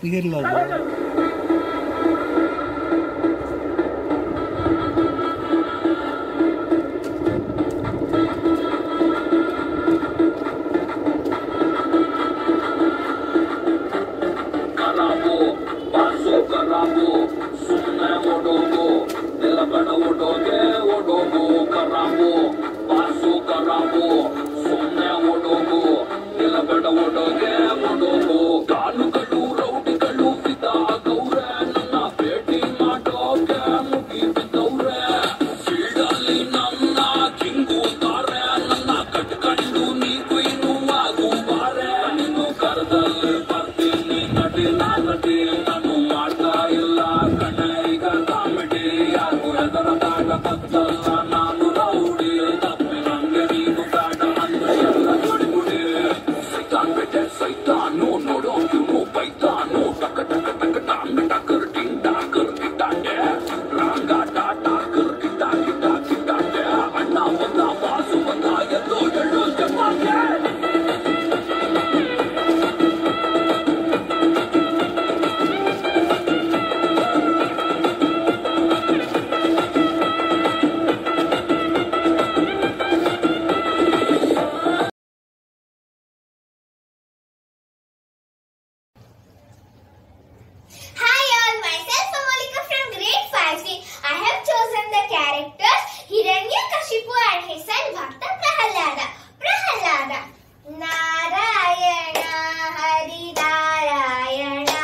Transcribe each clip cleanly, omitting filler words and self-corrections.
Hi all, myself Amolika from grade 5C. I have chosen the characters Hiranyakashipu and his son Bhakta Prahalada. Prahalada. Narayana Hari Narayana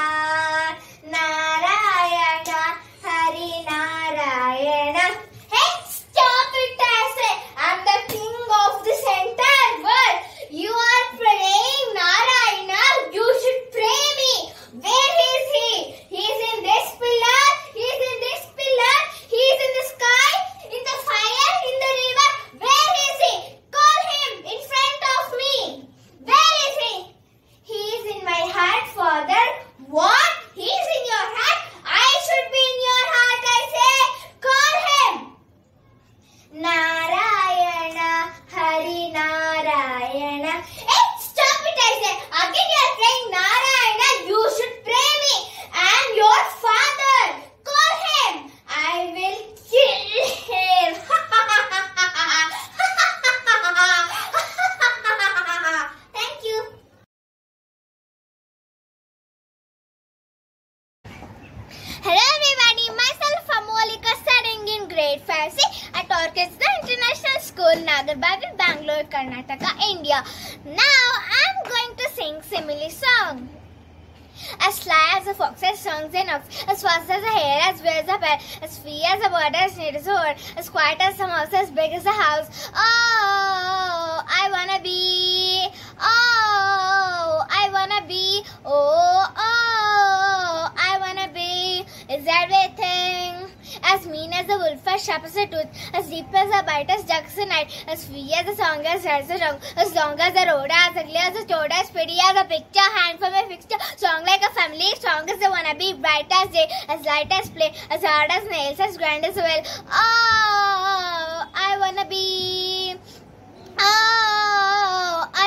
Narayana Hari Narayana. Hey, stop it! I say, I'm the king of this entire world. You are praying Narayana. You should pray me. Where is he? He is in this pillar. He is in this pillar. He is in the sky, in the fire, in the river. Where is he? Call him in front of me. Where is he? He is in my heart, Father. What? He is in your heart? I should be in your heart, I say. Call him. Narayana, Hari Narayana. Hey, stop it, I say. Again you are praying Narayana. You should pray me. I am your father. Call him. I will kill him. Thank you. Hello everybody, myself Amolika studying in grade 5C at Orchestra International School, Nagarbavi, Bangalore, Karnataka, India. Now I am going to sing simile song. As sly as a fox, as strong as an ox, as fast as a hare, as well as a bear, as free as a bird, as neat as a bird, as quiet as a mouse, as big as a house. Oh, I wanna be. Oh, I wanna be. Oh, I wanna be. Is everything. As mean as a wolf, as sharp as a tooth, as deep as a bite, as dark as a night, as free as a song, as red as a tongue, as long as a road, as ugly as a toad, as pretty as a picture, hand for my fixture, strong like a family, strong as I wanna be, bright as day, as light as play, as hard as nails, as grand as a well. Oh, I wanna be. Oh,